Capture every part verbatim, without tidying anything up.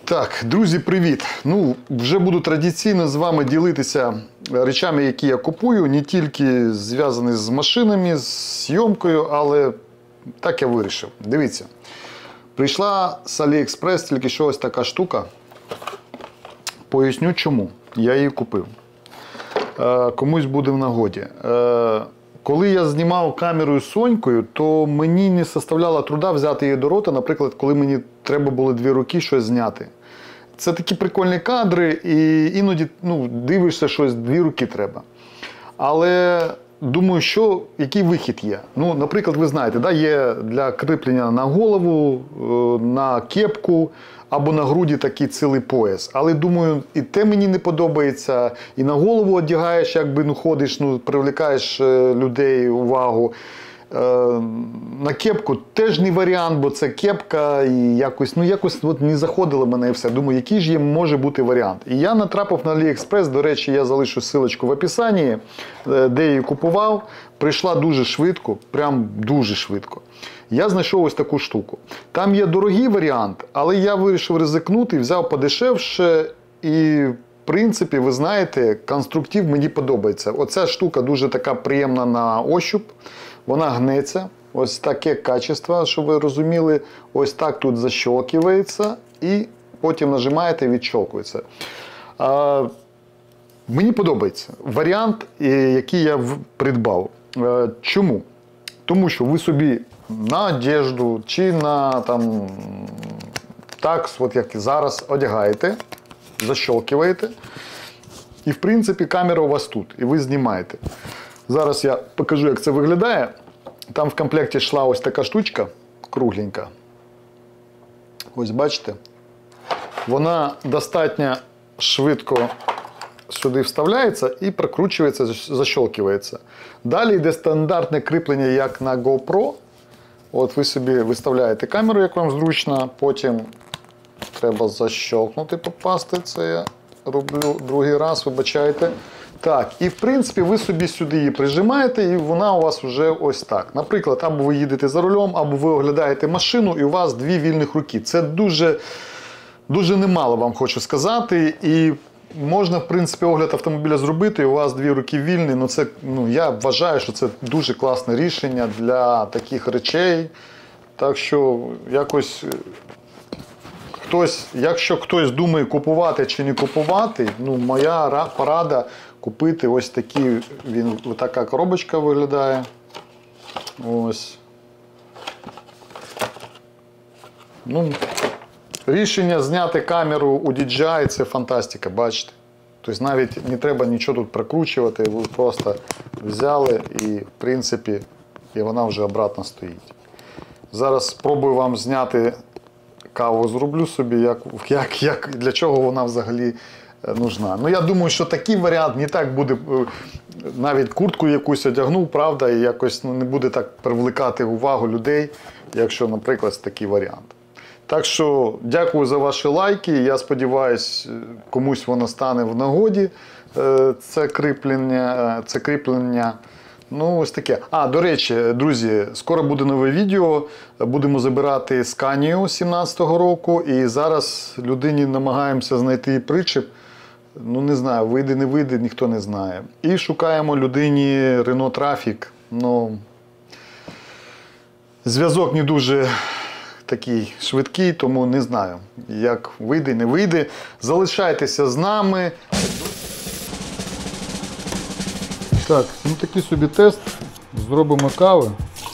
Так, друзі, привіт! Ну, вже буду традиційно з вами ділитися речами, які я купую, не тільки зв'язані з машинами, з зйомкою, але так я вирішив. Дивіться, прийшла з AliExpress тільки що ось така штука. Поясню чому. Я її купив. Е, комусь буде в нагоді. Е, коли я знімав камерою з Сонькою, то мені не составляло труда взяти її до рота, наприклад, коли мені треба було дві руки щось зняти. Це такі прикольні кадри, і іноді ну, дивишся щось, дві руки треба. Але думаю, що, який вихід є. Ну, наприклад, ви знаєте, да, є для кріплення на голову, на кепку або на груді такий цілий пояс. Але думаю, і те мені не подобається, і на голову одягаєш, якби ну, ходиш, ну, привлікаєш людей увагу. На кепку теж не варіант, бо це кепка і якось, ну, якось от не заходило мене і все. Думаю, який ж є може бути варіант. І я натрапив на AliExpress, до речі, я залишу ссылочку в описанні, де її купував. Прийшла дуже швидко, прям дуже швидко. Я знайшов ось таку штуку. Там є дорогий варіант, але я вирішив ризикнути, взяв подешевше і... В принципі, ви знаєте, конструктив мені подобається. Оця штука дуже така приємна на ощуп. Вона гнеться. Ось таке качество, щоб ви розуміли. Ось так тут защелкується і потім нажимаєте і відщелкується. А, мені подобається варіант, який я придбав. А, чому? Тому що ви собі на одежду чи на там, так, от як зараз одягаєте. Защелкиваєте. І, в принципі, камера у вас тут. І ви знімаєте. Зараз я покажу, як це виглядає. Там в комплекті йшла ось така штучка, кругленька. Ось бачите. Вона достатньо швидко сюди вставляється і прокручується, защелкивається. Далі йде стандартне кріплення, як на GoPro. От ви собі виставляєте камеру, як вам зручно, потім треба защелкнути, попасти. Це я роблю другий раз, вибачайте. Так, і в принципі ви собі сюди її прижимаєте, і вона у вас вже ось так. Наприклад, або ви їдете за рулем, або ви оглядаєте машину, і у вас дві вільних руки. Це дуже, дуже немало, вам хочу сказати. І можна, в принципі, огляд автомобіля зробити, і у вас дві руки вільні. Ну, це, ну, я вважаю, що це дуже класне рішення для таких речей. Так що, якось... Хтось, якщо хтось думає купувати чи не купувати, ну, моя порада купити ось такі, він, ось така коробочка виглядає. Ось. Ну, рішення зняти камеру у ді джей ай – це фантастика, бачите. Тобто навіть не треба нічого тут прикручувати, ви просто взяли і, в принципі, і вона вже обратно стоїть. Зараз спробую вам зняти каву, зроблю собі, як, як, як, для чого вона взагалі нужна. Ну, я думаю, що такий варіант не так буде, навіть куртку якусь одягнув, правда, і якось ну, не буде так привлекати увагу людей, якщо, наприклад, такий варіант. Так що, дякую за ваші лайки, я сподіваюся, комусь воно стане в нагоді, це кріплення, це кріплення. Ну, ось таке. А, до речі, друзі, скоро буде нове відео. Будемо забирати Scania сімнадцятого року. І зараз людині намагаємося знайти причеп. Ну, не знаю, вийде, не вийде, ніхто не знає. І шукаємо людині Renault Trafic. Ну, зв'язок не дуже такий швидкий, тому не знаю, як вийде, не вийде. Залишайтеся з нами. Так, ну такий собі тест. Зробимо кави.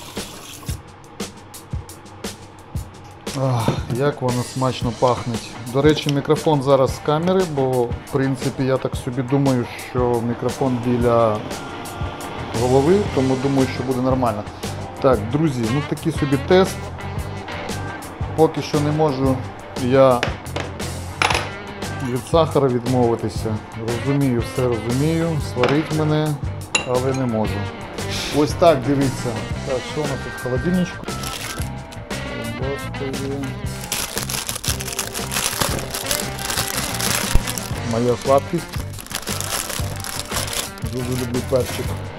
Ах, як воно смачно пахне. До речі, мікрофон зараз з камери, бо в принципі я так собі думаю, що мікрофон біля голови, тому думаю, що буде нормально. Так, друзі, ну такий собі тест. Поки що не можу я від сахара відмовитися. Розумію, все розумію, сварить мене, але не можу. Ось так, дивіться. Так, що у нас тут в холодильничку? Моя сладкість. Дуже люблю перчик.